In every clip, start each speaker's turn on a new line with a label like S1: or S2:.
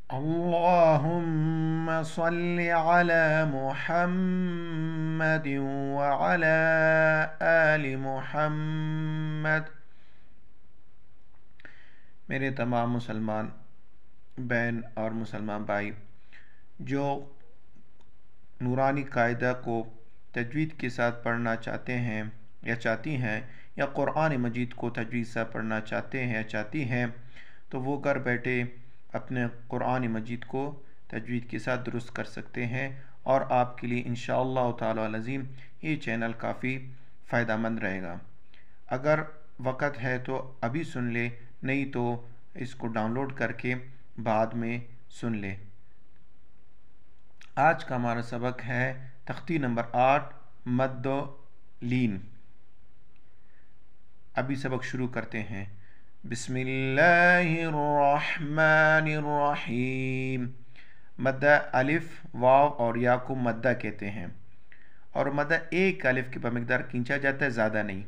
S1: اللهم صل على محمد وعلى آل محمد۔ میرے تمام مسلمان بہن اور مسلمان بھائی جو نورانی قاعدہ کو تجوید کے ساتھ پڑھنا چاہتے ہیں یا چاہتی ہیں، یا قرآن مجید کو تجوید سے پڑھنا چاہتے ہیں یا چاہتی ہیں، تو وہ گھر بیٹھے اپنے قرآن مجید کو تجوید کے ساتھ درست کر سکتے ہیں، اور آپ کے لیے انشاءاللہ تعالی العظیم یہ چینل کافی فائدہ مند رہے گا۔ اگر وقت ہے تو ابھی سن لے، نہیں تو اس کو ڈاؤن لوڈ کر کے بعد میں سن لے۔ آج کا ہمارا سبق ہے تختی نمبر 8 مد و لین۔ ابھی سبق شروع کرتے ہیں۔ بسم اللہ الرحمن الرحیم۔ مدہ الف، واو اور یا کو مدہ کہتے ہیں، اور مدہ ایک الف کی بمقدار کھینچا جاتا ہے، زیادہ نہیں۔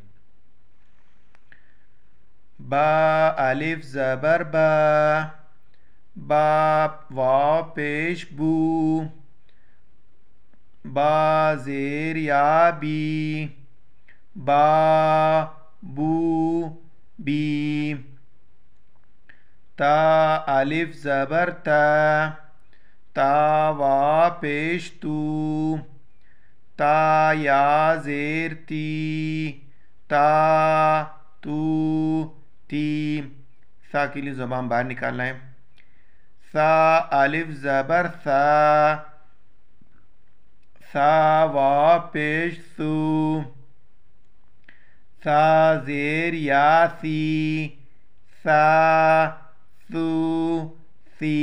S1: با الف زبر با، با واو پیش بو، با زیر یا بی، با بو بی۔ تا الف زبر تا، تا وا پیش تو، تا یا زیر تی، تا تو تی۔ سا کے لیے زبان باہر نکالنا ہے۔ سا الف زبر سا، سا وا پیش سو، سا زیر یا سی، سا سو سی۔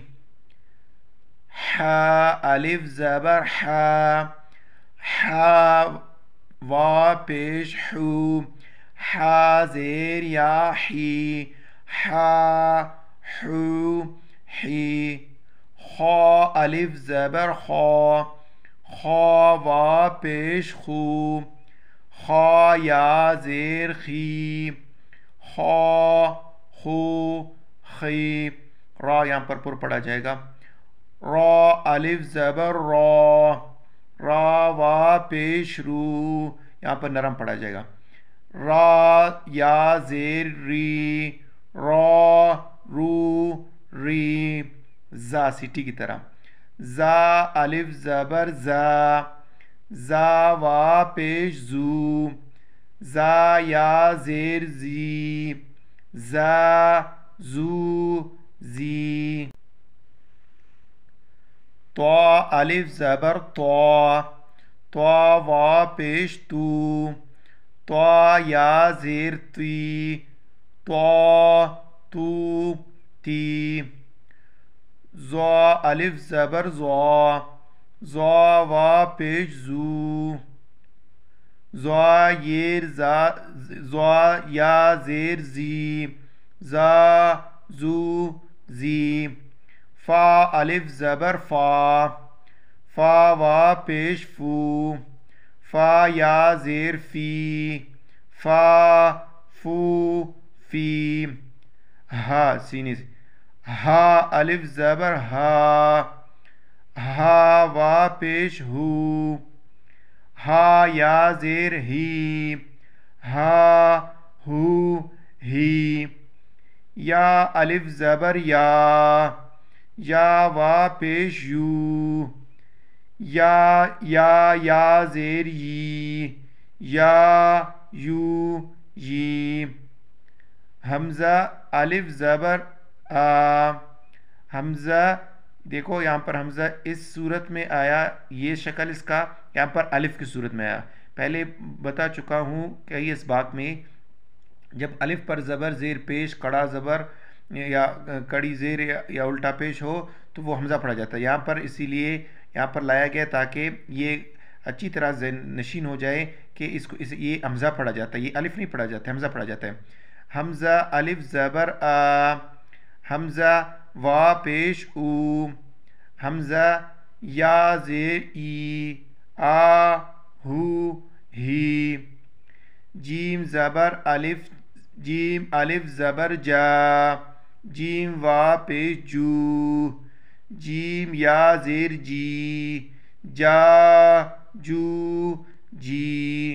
S1: حا الف زبر حا، حا وا پیش حو، حا زیر یا حی، حا حو حی۔ خا الف زبر خا، خا وا پیش خو، خا یا زیر خی، خا خو خی۔ را یہاں پر پر پڑا جائے گا۔ را الف زبر را، را وا پیش رو، یہاں پر نرم پڑا جائے گا۔ را یا زیر ری، را رو ری۔ زا سیٹی کی طرح۔ زا الف زبر زا، زا وا پیش زو، زا یا زیر زی، زا زو زی۔ طا الف زبر طا، طا وا پیش تو، طا یا زیر تی، طا تو تی۔ زا الف زبر زا، زا وا پیش زو، زا یا زیر زی، زا زو زی۔ فا الف زبر فا، فا وا پیش فو، فا یا زیر فی، فا فو فی۔ ہا سینے سے۔ ہا الف زبر ہا، ہا وا پیش ہو، ہا یا زیر ہی، ہا ہو ہی۔ یا الف زبر یا، یا وا پیش یو، یا زیر یی، یا یو یی۔ حمزہ الف زبر آ، حمزہ دیکھو یہاں پر حمزہ اس صورت میں آیا، یہ شکل اس کا یہاں پر الف کی صورت میں آیا۔ پہلے بتا چکا ہوں کہ اس بات میں جب الف پر زبر زیر پیش، کڑا زبر یا کڑی زیر یا الٹا پیش ہو تو وہ حمزہ پڑھا جاتا ہے۔ یہاں پر اسی لیے یہاں پر لایا گیا تاکہ یہ اچھی طرح ذہن نشین ہو جائے کہ یہ حمزہ پڑھا جاتا ہے، یہ الف نہیں پڑھا جاتا ہے، حمزہ پڑھا جاتا ہے۔ حمزہ الف زبر آ، حمزہ وا پیش او، حمزہ یا زیر ای، آ ہو ہی۔ جیم زبر الف، جیم الف زبر جا، جیم وا پیش جو، جیم یا زیر جی، جا جو جی.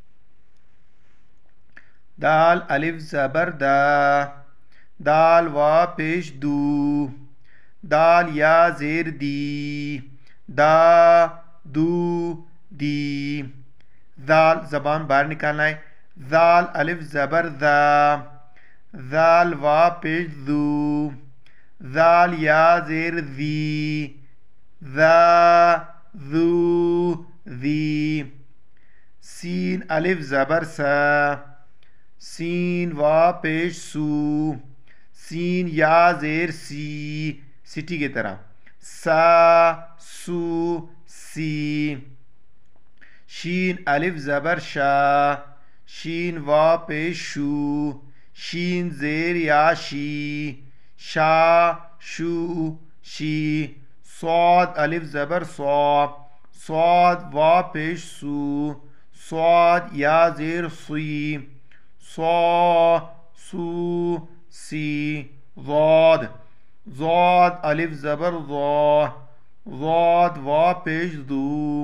S1: دال الف زبر دا، دال وا پیش دو، دال یا زیر دی، دا دو دی. دال زبان باہر نکالنا ہے. دال الف زبر دا، دال وا پیش دو، دال یا زیر دی، دا ذو دی. سین الف زبر سا، سین وا پیش سو، سین یا زیر سی، سٹی کی طرح، سا سو سی. شین الف زبر شا، شین وا پیش شو، شین زیر یا شی، شا شو شی. صاد الف زبر صا، صاد وا پیش سو، صاد یا زیر سی، صا سو سی. ضاد، ضاد الف زبر ضا، ضاد وا پیش دو،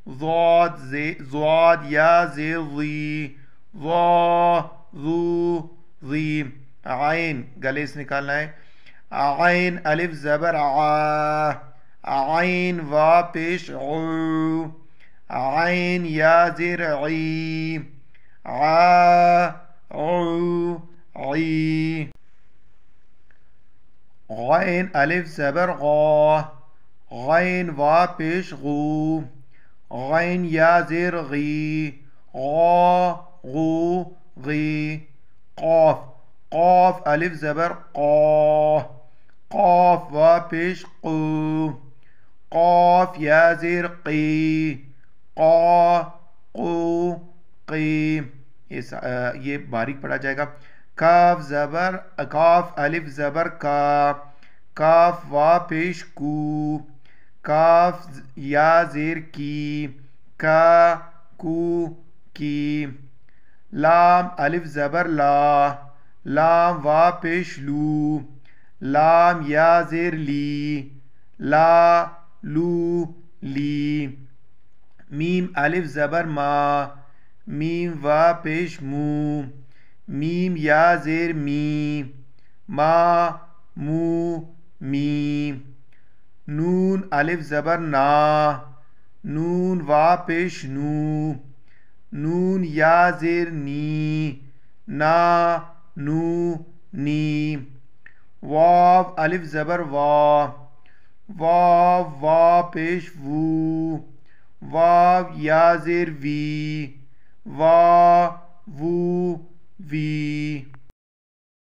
S1: ضاد یا زیر ضی، ضا ذو ضی. عین گلے سے نکالنا ہے. عین الف زبر عا، عین وا پیش عو، عین یا زیر عی، عا عو عی. غین الف زبر غا، غین وا پیش غو، غین یا زیر غی، غا غو غی. قاف، قاف الف زبر قا، قاف وا پیش قو، قاف یا زیر قی، قا قو قی. یہ باریک پڑھا جائے گا. کاف زبر، کاف الف زبر کا، کاف وا پیش کو، کاف یا زیر کی، کا کو کی. لام الف زبر لا، لام وا پیش لو، لام یا زیر لی، لا لو لی. میم الف زبر ما، میم وا پیش مو، میم یا زیر می، ما مو می. نون الف زبر نا، نون وا پیش نو، نون یا زیر نی، نا نو نی. واو الف زبر وا، واو وا پیش وو، واو یا زیر وی، وا وو وی.